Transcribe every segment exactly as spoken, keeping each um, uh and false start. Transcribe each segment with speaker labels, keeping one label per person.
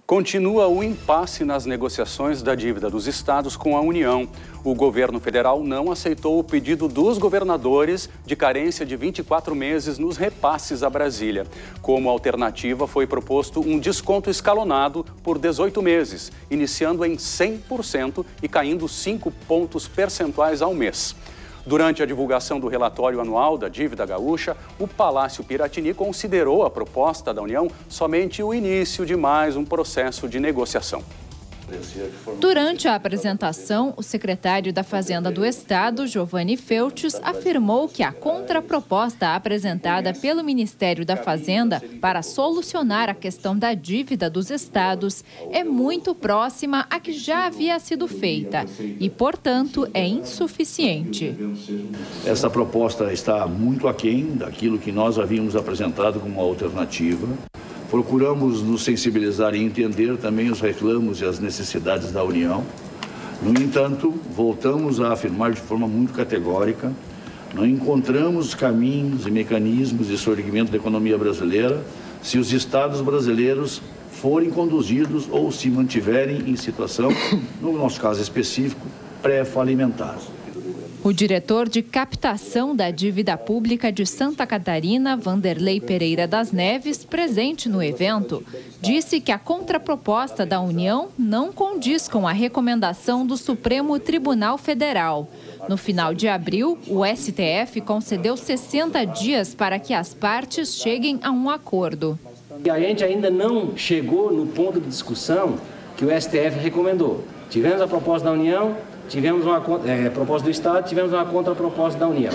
Speaker 1: Continua o impasse nas negociações da dívida dos estados com a União. O governo federal não aceitou o pedido dos governadores de carência de vinte e quatro meses nos repasses a Brasília. Como alternativa, foi proposto um desconto escalonado por dezoito meses, iniciando em cem por cento e caindo cinco pontos percentuais ao mês. Durante a divulgação do relatório anual da dívida gaúcha, o Palácio Piratini considerou a proposta da União somente o início de mais um processo de negociação.
Speaker 2: Durante a apresentação, o secretário da Fazenda do Estado, Giovanni Feltes, afirmou que a contraproposta apresentada pelo Ministério da Fazenda para solucionar a questão da dívida dos estados é muito próxima à que já havia sido feita e, portanto, é insuficiente.
Speaker 3: Essa proposta está muito aquém daquilo que nós havíamos apresentado como alternativa. Procuramos nos sensibilizar e entender também os reclamos e as necessidades da União. No entanto, voltamos a afirmar de forma muito categórica, não encontramos caminhos e mecanismos de sorgimento da economia brasileira se os estados brasileiros forem conduzidos ou se mantiverem em situação, no nosso caso específico, pré-falimentar.
Speaker 2: O diretor de captação da dívida pública de Santa Catarina, Vanderlei Pereira das Neves, presente no evento, disse que a contraproposta da União não condiz com a recomendação do Supremo Tribunal Federal. No final de abril, o S T F concedeu sessenta dias para que as partes cheguem a um acordo.
Speaker 4: E a gente ainda não chegou no ponto de discussão que o S T F recomendou. Tivemos a proposta da União, tivemos uma é, proposta do Estado, tivemos uma contraproposta da União.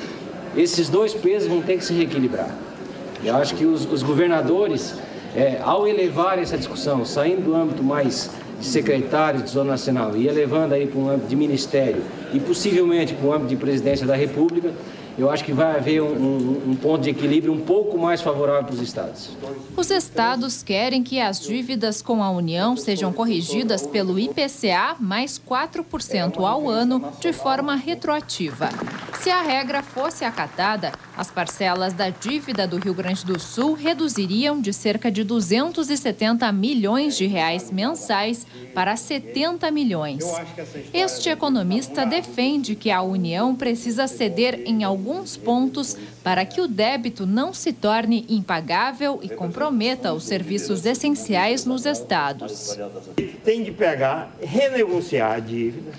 Speaker 4: Esses dois pesos vão ter que se reequilibrar. Eu acho que os, os governadores, é, ao elevar essa discussão, saindo do âmbito mais de secretário de Zona Nacional e elevando aí para um âmbito de ministério e possivelmente para o âmbito de presidência da República, eu acho que vai haver um, um, um ponto de equilíbrio um pouco mais favorável para os estados.
Speaker 2: Os estados querem que as dívidas com a União sejam corrigidas pelo I P C A mais quatro por cento ao ano de forma retroativa. Se a regra fosse acatada, as parcelas da dívida do Rio Grande do Sul reduziriam de cerca de duzentos e setenta milhões de reais mensais para setenta milhões. Este economista defende que a União precisa ceder em alguns pontos para que o débito não se torne impagável e comprometa os serviços essenciais nos estados.
Speaker 5: Tem de pegar, renegociar a dívida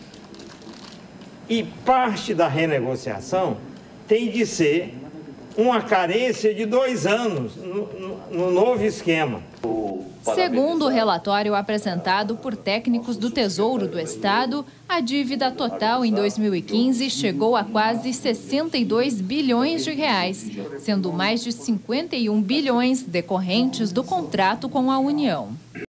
Speaker 5: e parte da renegociação tem de ser uma carência de dois anos no, no, no novo esquema.
Speaker 2: Segundo o relatório apresentado por técnicos do Tesouro do Estado, a dívida total em dois mil e quinze chegou a quase sessenta e dois bilhões de reais, sendo mais de cinquenta e um bilhões decorrentes do contrato com a União.